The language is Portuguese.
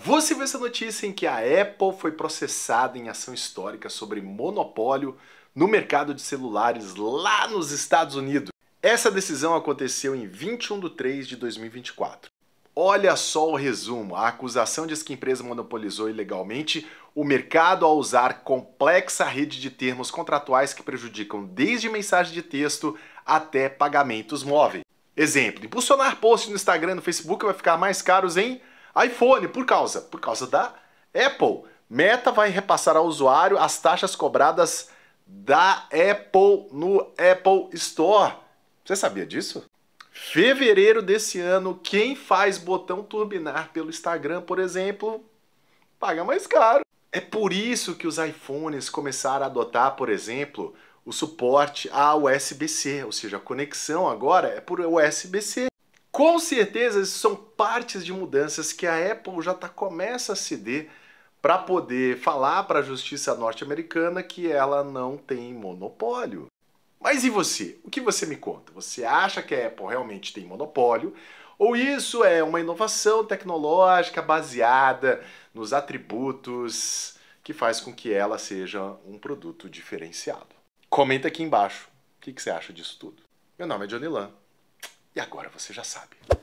Você viu essa notícia em que a Apple foi processada em ação histórica sobre monopólio no mercado de celulares lá nos Estados Unidos? Essa decisão aconteceu em 21 de 3 de 2024. Olha só o resumo. A acusação diz que a empresa monopolizou ilegalmente o mercado ao usar complexa rede de termos contratuais que prejudicam desde mensagem de texto até pagamentos móveis. Exemplo, impulsionar posts no Instagram e no Facebook vai ficar mais caros em iPhone por causa da Apple. Meta vai repassar ao usuário as taxas cobradas da Apple no Apple Store. Você sabia disso? Fevereiro desse ano, quem faz botão turbinar pelo Instagram, por exemplo, paga mais caro. É por isso que os iPhones começaram a adotar, por exemplo, o suporte a USB-C, ou seja, a conexão agora é por USB-C. Com certeza, isso são partes de mudanças que a Apple já começa a ceder para poder falar para a justiça norte-americana que ela não tem monopólio. Mas e você? O que você me conta? Você acha que a Apple realmente tem monopólio? Ou isso é uma inovação tecnológica baseada nos atributos que faz com que ela seja um produto diferenciado? Comenta aqui embaixo. O que você acha disso tudo? Meu nome é Johnny Lan. E agora você já sabe.